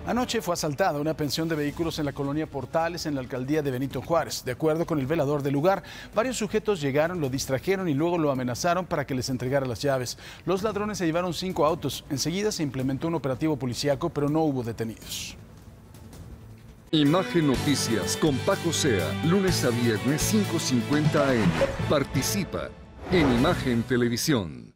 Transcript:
Anoche fue asaltada una pensión de vehículos en la colonia Portales, en la alcaldía de Benito Juárez. De acuerdo con el velador del lugar, varios sujetos llegaron, lo distrajeron y luego lo amenazaron para que les entregara las llaves. Los ladrones se llevaron 5 autos. Enseguida se implementó un operativo policíaco, pero no hubo detenidos. Imagen Noticias con Paco Sea, lunes a viernes 5:50 AM. Participa en Imagen Televisión.